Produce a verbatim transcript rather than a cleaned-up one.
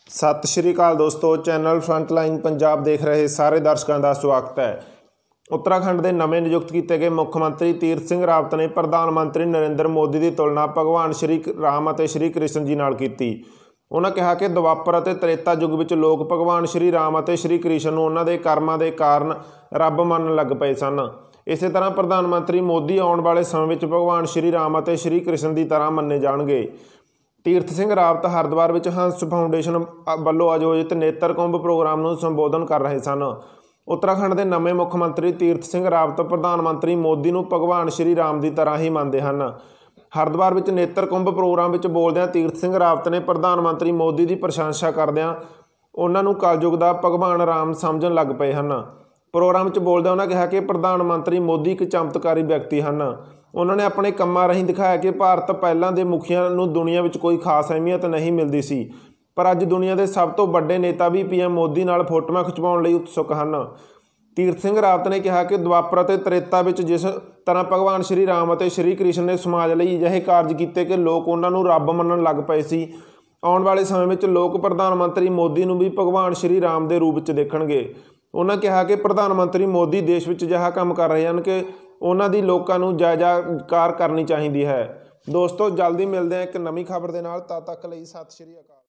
सत श्री अकाल दोस्तों, चैनल फ्रंटलाइन पंजाब देख रहे सारे दर्शकों का स्वागत है। उत्तराखंड के नवे नियुक्त किए गए मुख्य मंत्री तीर्थ सिंह रावत ने प्रधानमंत्री नरेंद्र मोदी की तुलना भगवान श्री राम और श्री कृष्ण जी नाल कीती। उन्होंने कहा कि द्वापर और त्रेता युग में लोग भगवान श्री राम और श्री कृष्ण को उन्होंने कर्मां के कारण रब मनन लग पे सन। इस तरह प्रधानमंत्री मोदी आने वाले समय में भगवान श्री राम और श्री कृष्ण की तरह मन्ने जाणगे। तीर्थ सिंह रावत हरिद्वार में हंस फाउंडेशन वालों आयोजित नेत्र कुंभ प्रोग्राम को संबोधन कर रहे सन। उत्तराखंड के नवे मुख्य मंत्री तीर्थ सिंह रावत प्रधानमंत्री मोदी को भगवान श्री राम की तरह ही मानते हैं। हरिद्वार में नेत्र कुंभ प्रोग्राम में बोलदਿਆਂ तीर्थ सिंह रावत ने प्रधानमंत्री मोदी की प्रशंसा करदਿਆਂ उन्होंने कलयुग का भगवान राम समझन लग पे हैं। प्रोग्राम में बोलदਿਆਂ उन्होंने कहा कि प्रधानमंत्री मोदी एक चमत्कारी व्यक्ति हैं। उन्होंने अपने कामों राਹੀਂ दिखाया कि भारत पहलों के मुखिया दुनिया में कोई खास अहमियत नहीं मिलती सी, पर अज दुनिया के सब तो बड़े नेता भी पी एम मोदी नाल फोटोआं खिचवाउण लई उत्सुक हैं। तीर्थ सिंह रावत ने कहा कि द्वापर ते त्रेता में जिस तरह भगवान श्री राम और श्री कृष्ण ने समाज लई अजिहे कारज किए कि लोग उन्होंने रब मनन लग पे सी, आने वाले समय में लोग प्रधानमंत्री मोदी को भी भगवान श्री राम के रूप में देखणगे। उन्होंने कहा कि प्रधानमंत्री मोदी देश में अजिहा काम कर रहे हैं कि उन्होंने लोगों को जायजाकार करनी चाहिए है। दोस्तों, जल्दी मिलते हैं एक नवी खबर के नाल। तद तक लई सत श्री अकाल।